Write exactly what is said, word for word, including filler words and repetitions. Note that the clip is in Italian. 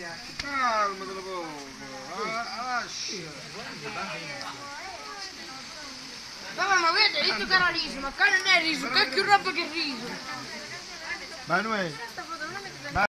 Calma della poco. Papà, ma vedi, hai detto che era riso, ma qua non è riso, che è più roba che riso. Manuel.